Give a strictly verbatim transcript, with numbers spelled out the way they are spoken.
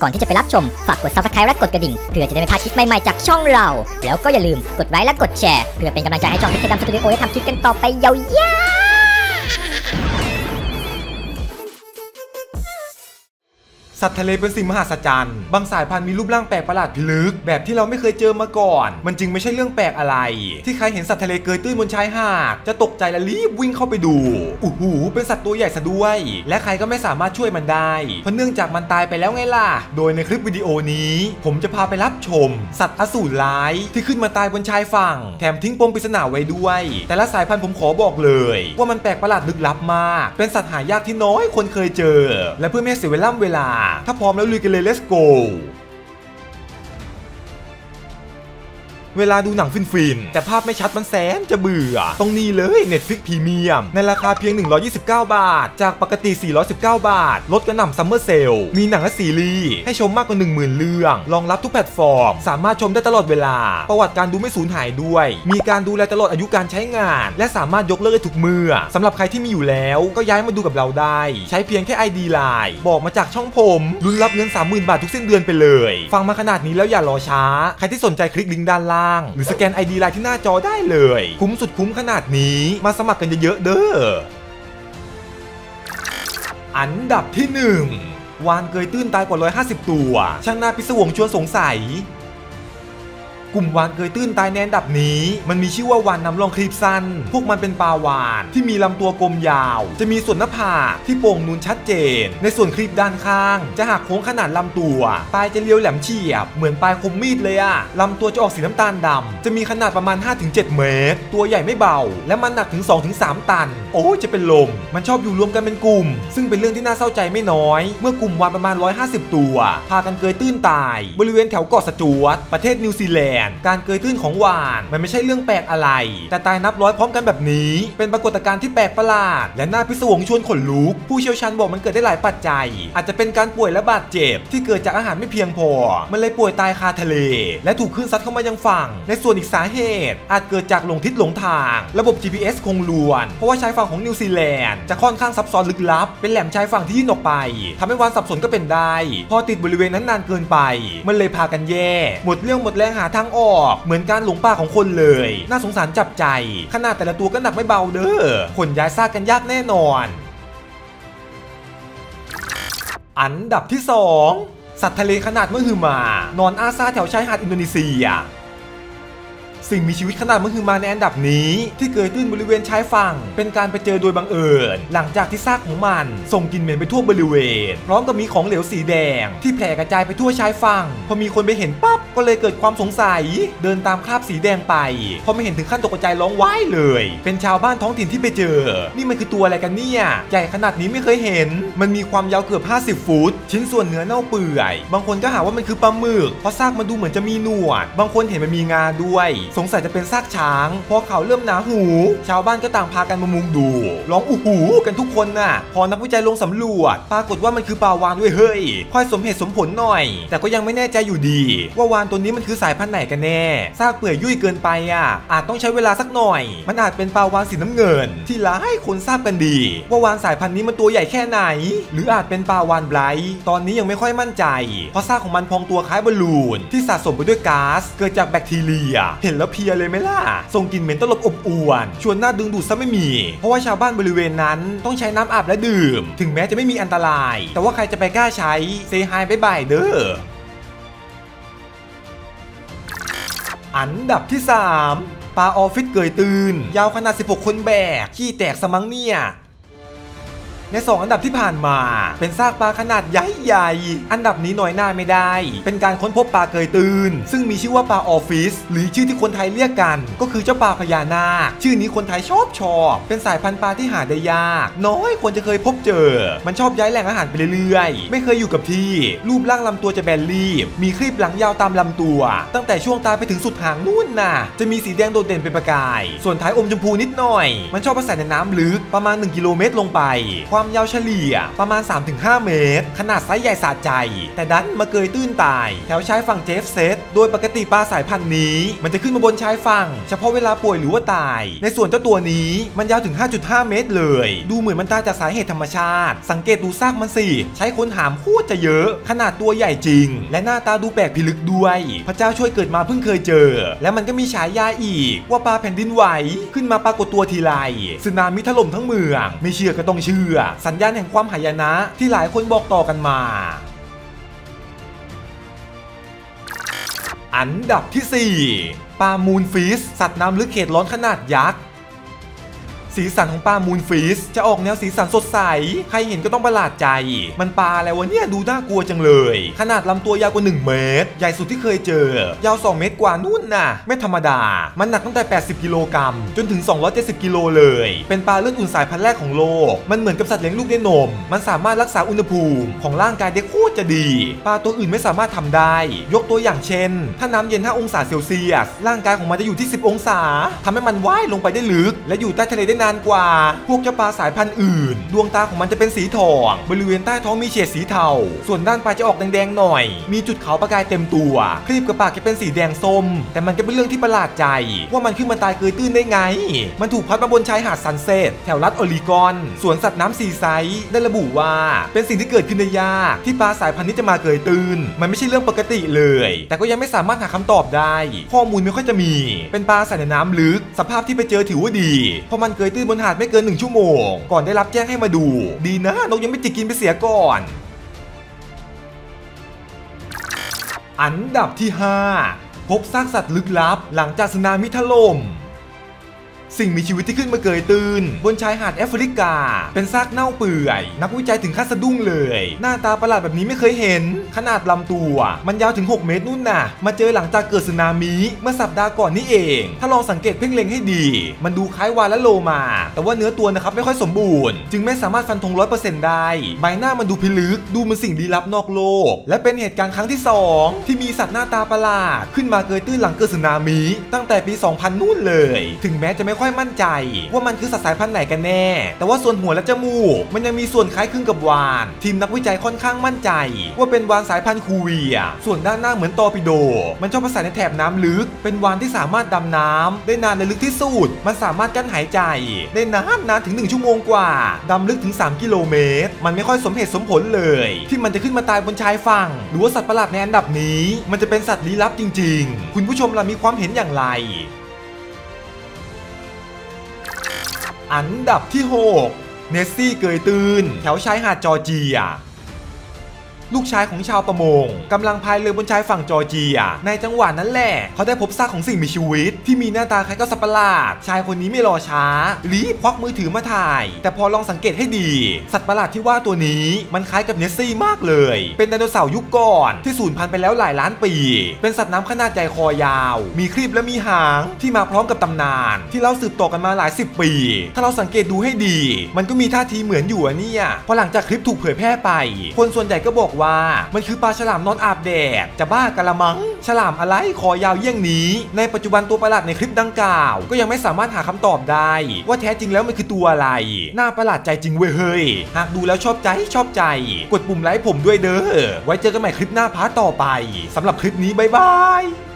ก่อนที่จะไปรับชมฝากกด ซับสไครบ์ และกดกระดิ่งเพื่อจะได้ไม่พลาดคลิปใหม่ๆจากช่องเราแล้วก็อย่าลืมกดไลค์และกดแชร์เพื่อเป็นกำลังใจให้ช่องพิกดำสตูดิโอได้ทำคลิปกันต่อไปยาวๆสัตว์ทะเลเป็นสิ่งมหัศจรรย์บางสายพันธุ์มีรูปร่างแปลกประหลาดพิลึกแบบที่เราไม่เคยเจอมาก่อนมันจึงไม่ใช่เรื่องแปลกอะไรที่ใครเห็นสัตว์ทะเลเกยตื้นบนชายหาดจะตกใจและรีบวิ่งเข้าไปดูอู้หูเป็นสัตว์ตัวใหญ่ซะด้วยและใครก็ไม่สามารถช่วยมันได้เพราะเนื่องจากมันตายไปแล้วไงล่ะโดยในคลิปวิดีโอนี้ผมจะพาไปรับชมสัตว์อสูรร้ายที่ขึ้นมาตายบนชายฝั่งแถมทิ้งปมปริศนาไว้ด้วยแต่ละสายพันธุ์ผมขอบอกเลยว่ามันแปลกประหลาดลึกลับมากเป็นสัตว์หายากที่น้อยคนเคยเจอและเพื่อไม่ให้เสียเวลาเวลาถ้าพร้อมแล้วลุยกันเลย let's go เวลาดูหนังฟินๆแต่ภาพไม่ชัดมันแสนจะเบื่อต้องนี่เลย Netflix Premium ในราคาเพียงหนึ่งร้อยยี่สิบเก้าบาทจากปกติสี่ร้อยสิบเก้าบาทลดกระหน่ำซัมเมอร์เซลมีหนังและซีรีส์ให้ชมมากกว่า หนึ่งหมื่น เรื่องรองรับทุกแพลตฟอร์มสามารถชมได้ตลอดเวลาประวัติการดูไม่สูญหายด้วยมีการดูแลตลอดอายุการใช้งานและสามารถยกเลิกได้ทุกเมื่อสำหรับใครที่มีอยู่แล้วก็ย้ายมาดูกับเราได้ใช้เพียงแค่ ไอ ดี ไลน์ บอกมาจากช่องผมลุ้นรับเงิน สามหมื่น บาททุกสิ้นเดือนไปเลยฟังมาขนาดนี้แล้วอย่ารอช้าใครที่สนใจคลิกลิงก์ด้านล่างหรือสแกน ไอ ดี ไลน์ ที่หน้าจอได้เลยคุ้มสุดคุ้มขนาดนี้มาสมัครกันเยอะๆเด้ออันดับที่หนึ่งวาฬเกยตื้นตายกว่าหนึ่งร้อยห้าสิบตัวช่างน่าพิศวงชวนสงสัยกลุ่มวาฬเกยตื้นตายในอันดับนี้มันมีชื่อว่าวาฬนำร่องครีบสั้นพวกมันเป็นปลาวาฬที่มีลำตัวกลมยาวจะมีส่วนหน้าผากที่โป่งนูนชัดเจนในส่วนครีบด้านข้างจะหักโค้งขนาดลำตัวปลายจะเรียวแหลมเฉียบเหมือนปลายคมมีดเลยอะลำตัวจะออกสีน้ำตาลดำจะมีขนาดประมาณ ห้าถึงเจ็ด เมตรตัวใหญ่ไม่เบาและมันหนักถึง สองถึงสาม ตันโอ้จะเป็นลมมันชอบอยู่รวมกันเป็นกลุ่มซึ่งเป็นเรื่องที่น่าเศร้าใจไม่น้อยเมื่อกลุ่มวาฬประมาณหนึ่งร้อยห้าสิบตัวพากันเกยตื้นตายบริเวณแถวเกาะสจ๊วตประเทศนิวซีแลนด์การเกยตื้นของวาฬมันไม่ใช่เรื่องแปลกอะไรแต่ตายนับร้อยพร้อมกันแบบนี้เป็นปรากฏการณ์ที่แปลกประหลาดและน่าพิศวงชวนขนลุกผู้เชี่ยวชาญบอกมันเกิดได้หลายปัจจัยอาจจะเป็นการป่วยและบาดเจ็บที่เกิดจากอาหารไม่เพียงพอมันเลยป่วยตายคาทะเลและถูกคลื่นซัดเข้ามายังฝั่งในส่วนอีกสาเหตุอาจเกิดจากหลงทิศหลงทางระบบ จี พี เอส คงล้วนเพราะว่าชายฝั่งของนิวซีแลนด์จะค่อนข้างซับซ้อนลึกลับเป็นแหลมชายฝั่งที่ยื่นออกไปทำให้วาฬสับสนก็เป็นได้พอติดบริเวณนั้นนานเกินไปมันเลยพากันแย่หมดเรื่องหมดแรงหาทางออกเหมือนการหลงป่าของคนเลยน่าสงสารจับใจขนาดแต่ละตัวก็หนักไม่เบาเด้อขนย้ายซากกันยากแน่นอนอันดับที่สองสัตว์ทะเลขนาดมหึมานอนอาซาแถวชายหาดอินโดนีเซียสิ่งมีชีวิตขนาดมหึมาในอันดับนี้ที่เกิดขึ้นบริเวณชายฝั่งเป็นการไปเจอโดยบังเอิญหลังจากที่ซากของมันส่งกลิ่นเหม็นไปทั่วบริเวณพร้อมกับมีของเหลวสีแดงที่แผ่กระจายไปทั่วชายฝั่งพอมีคนไปเห็นปั๊บก็เลยเกิดความสงสัยเดินตามคราบสีแดงไปพอไม่เห็นถึงขั้นตกใจร้องว้ายเลยเป็นชาวบ้านท้องถิ่นที่ไปเจอนี่มันคือตัวอะไรกันเนี่ยใหญ่ขนาดนี้ไม่เคยเห็นมันมีความยาวเกือบห้าสิบฟุตชิ้นส่วนเนื้อเน่าเปื่อยบางคนก็หาว่ามันคือปลาหมึกเพราะซากมันดูเหมือนจะมีหนวดบางคนเห็นมันมีงาด้วยสงสัยจะเป็นซากช้างพอเขาเริ่มหนาหูชาวบ้านก็ต่างพากันมามุงดูร้องอู้หูกันทุกคนน่ะพอนักวิจัยลงสำรวจปรากฏว่ามันคือปลาวาฬด้วยเฮ้ยค่อยสมเหตุสมผลหน่อยแต่ก็ยังไม่แน่ใจอยู่ดีว่าวาฬตัวนี้มันคือสายพันธุ์ไหนกันแน่ซากเปื่อยยุ่ยเกินไปอ่ะอาจต้องใช้เวลาสักหน่อยมันอาจเป็นปลาวาฬสีน้ำเงินที่หลายคนทราบกันดีว่าวาฬสายพันธุ์นี้มันตัวใหญ่แค่ไหนหรืออาจเป็นปลาวาฬไบรท์ตอนนี้ยังไม่ค่อยมั่นใจเพราะซากของมันพองตัวคล้ายบอลลูนที่สะสมไปด้วยก๊าซเกิดจากแบคทีเรียเห็นแล้วเพียเลยไหมล่ะส่งกลิ่นเหม็นตลบอบอวนชวนน่าดึงดูดซะไม่มีเพราะว่าชาวบ้านบริเวณนั้นต้องใช้น้ำอาบและดื่มถึงแม้จะไม่มีอันตรายแต่ว่าใครจะไปกล้าใช้เซฮายบายบายเด้ออันดับที่สามปลาออฟฟิศเกยตื้นยาวขนาดสิบหกคนแบกขี้แตกสมังเนี่ยในสองอันดับที่ผ่านมาเป็นซากปลาขนาดใหญ่ๆอันดับนี้น้อยหน้าไม่ได้เป็นการค้นพบปลาเกยตื้นซึ่งมีชื่อว่าปลาออฟฟิศหรือชื่อที่คนไทยเรียกกันก็คือเจ้าปลาพญานาคชื่อนี้คนไทยชอบชอบเป็นสายพันธุ์ปลาที่หาได้ยากน้อยคนจะเคยพบเจอมันชอบย้ายแหล่งอาหารไปเรื่อยๆไม่เคยอยู่กับที่รูปร่างลำตัวจะแบนรีบมีครีบหลังยาวตามลำตัวตั้งแต่ช่วงตาไปถึงสุดหางนู่นน่ะจะมีสีแดงโดดเด่นเป็นประกายส่วนท้ายอมชมพูนิดหน่อยมันชอบอาศัยในน้ำลึกประมาณหนึ่งกิโลเมตรลงไปความความยาวเฉลี่ยประมาณ สามถึงห้า เมตรขนาดไซส์ใหญ่สะใจแต่ดันมาเกยตื้นตายแถวชายฝั่งเจฟเซตโดยปกติปลาสายพันธุ์นี้มันจะขึ้นมาบนชายฝั่งเฉพาะเวลาป่วยหรือว่าตายในส่วนเจ้าตัวนี้มันยาวถึง ห้าจุดห้า เมตรเลยดูเหมือนมันตายจากสาเหตุธรรมชาติสังเกตดูซากมันสิใช้คนหามโคตรจะเยอะขนาดตัวใหญ่จริงและหน้าตาดูแปลกพิลึกด้วยพระเจ้าช่วยเกิดมาเพิ่งเคยเจอและมันก็มีฉายาอีกว่าปลาแผ่นดินไหวขึ้นมาปรากฏตัวทีไรสึนามิถล่มทั้งเมืองไม่เชื่อก็ต้องเชื่อสัญญาณแห่งความหายนะที่หลายคนบอกต่อกันมาอันดับที่สี่ปลามูนฟิชสัตว์น้ำลึกเขตร้อนขนาดยักษ์สีสันของปลามูนฟิชจะออกแนวสีสันสดใสใครเห็นก็ต้องประหลาดใจมันปลาอะไรวะเนี่ยดูน่ากลัวจังเลยขนาดลำตัวยาวกว่าหนึ่งเมตรใหญ่สุดที่เคยเจอยาวสองเมตรกว่านู่นน่ะไม่ธรรมดามันหนักตั้งแต่แปดสิบกิโลกรัมจนถึงสองร้อยเจ็ดสิบกิโลเลยเป็นปลาเลือดอุ่นสายพันธุ์แรกของโลกมันเหมือนกับสัตว์เลี้ยงลูกด้วยนมมันสามารถรักษาอุณหภูมิของร่างกายได้โคตรจะดีปลาตัวอื่นไม่สามารถทำได้ยกตัวอย่างเช่นถ้าน้ำเย็นห้าองศาเซลเซียสร่างกายของมันจะอยู่ที่สิบองศาทำให้มันว่ายลงไปได้ลึกและอยู่ใต้ทะเลได้นานกว่าพวกเจ้าปลาสายพันธุ์อื่นดวงตาของมันจะเป็นสีทองบริเวณใต้ท้องมีเฉดสีเทาส่วนด้านปลายจะออกแดงๆหน่อยมีจุดขาวประกายเต็มตัวครีบกับปากจะเป็นสีแดงส้มแต่มันก็เป็นเรื่องที่ประหลาดใจว่ามันขึ้นมาตายเกยตื้นได้ไงมันถูกพัดมาบนชายหาดซันเซ็ตแถวรัฐออริกอนสวนสัตว์น้ำซีไซด์ได้ระบุว่าเป็นสิ่งที่เกิดขึ้นได้ยากที่ปลาสายพันธุ์นี้จะมาเกยตื้นมันไม่ใช่เรื่องปกติเลยแต่ก็ยังไม่สามารถหาคำตอบได้ข้อมูลไม่ค่อยจะมีเป็นปลาสายน้ำลึกสภาพที่ไปเจอถือว่าดีเพราะมันเกยตื้นบนหาดไม่เกินหนึ่งชั่วโมงก่อนได้รับแจ้งให้มาดูดีนะนกยังไม่จิกกินไปเสียก่อนอันดับที่ห้าพบซากสัตว์ลึกลับหลังจากสึนามิถล่มสิ่งมีชีวิตที่ขึ้นมาเกยตื้นบนชายหาดแอฟริกาเป็นซากเน่าเปื่อยนักวิจัยถึงขั้นสะดุ้งเลยหน้าตาประหลาดแบบนี้ไม่เคยเห็นขนาดลำตัวมันยาวถึงหกเมตรนู่นน่ะมาเจอหลังจากเกิดสึนามิเมื่อสัปดาห์ก่อนนี่เองถ้าลองสังเกตเพ่งเล็งให้ดีมันดูคล้ายวาฬะโลมาแต่ว่าเนื้อตัวนะครับไม่ค่อยสมบูรณ์จึงไม่สามารถฟันธง ร้อยเปอร์เซ็นต์ ได้ใบหน้ามันดูพิลึกดูเหมือนสิ่งลี้ลับนอกโลกและเป็นเหตุการณ์ครั้งที่สองที่มีสัตว์หน้าตาประหลาดขึ้นมาเกยตื้นหลังเกิดสึนามิตั้งแต่ปีสองพันนู่นเลยถึงแม้จะไม่ค่อยมั่นใจว่ามันคือสัตว์สายพันธุ์ไหนกันแน่แต่ว่าส่วนหัวและจมูกมันยังมีส่วนคล้ายคลึงกับวาฬทีมนักวิจัยค่อนข้างมั่นใจว่าเป็นวาฬสายพันธุ์คูเวียส่วนด้านหน้าเหมือนตอร์ปิโดมันชอบอาศัยในแถบน้ำลึกเป็นวาฬที่สามารถดำน้ำได้นานและลึกที่สุดมันสามารถกั้นหายใจได้นานนานถึงหนึ่งชั่วโมงกว่าดำลึกถึงสามกิโลเมตรมันไม่ค่อยสมเหตุสมผลเลยที่มันจะขึ้นมาตายบนชายฝั่งหรือว่าสัตว์ประหลาดในอันดับนี้มันจะเป็นสัตว์ลี้ลับจริงๆคุณผู้ชมล่ะมีความเห็นอย่างไรอันดับที่หกเนสซี่เกยตื้นแถวชายหาดจอร์เจียลูกชายของชาวประมงกำลังพายเรือบนชายฝั่งจอร์เจียในจังหวะนั้นแหละเขาได้พบซากของสิ่งมีชีวิตที่มีหน้าตาคล้ายกับสัตว์ประหลาดชายคนนี้ไม่รอช้ารีบควักมือถือมาถ่ายแต่พอลองสังเกตให้ดีสัตว์ประหลาดที่ว่าตัวนี้มันคล้ายกับเนสซี่มากเลยเป็นไดโนเสาร์ยุคก่อนที่สูญพันธุ์ไปแล้วหลายล้านปีเป็นสัตว์น้ำขนาดใหญ่คอยาวมีครีบและมีหางที่มาพร้อมกับตำนานที่เล่าสืบต่อกันมาหลายสิบปีถ้าเราสังเกตดูให้ดีมันก็มีท่าทีเหมือนอยู่อะเนี่ยพอหลังจากคลิปถูกเผยแพร่ไปคนส่วนใหญ่ก็บอกว่ามันคือปลาฉลามนอนอาบแดดจะบ้ากันละมั้งฉลามอะไรคอยาวเยี่ยงนี้ในปัจจุบันตัวประหลาดในคลิปดังกล่าวก็ยังไม่สามารถหาคำตอบได้ว่าแท้จริงแล้วมันคือตัวอะไรน่าประหลาดใจจริงเว้ยเฮ้ยหากดูแล้วชอบใจชอบใจกดปุ่มไลค์ผมด้วยเด้อไว้เจอกันใหม่คลิปหน้าพาร์ทต่อไปสำหรับคลิปนี้บ๊ายบาย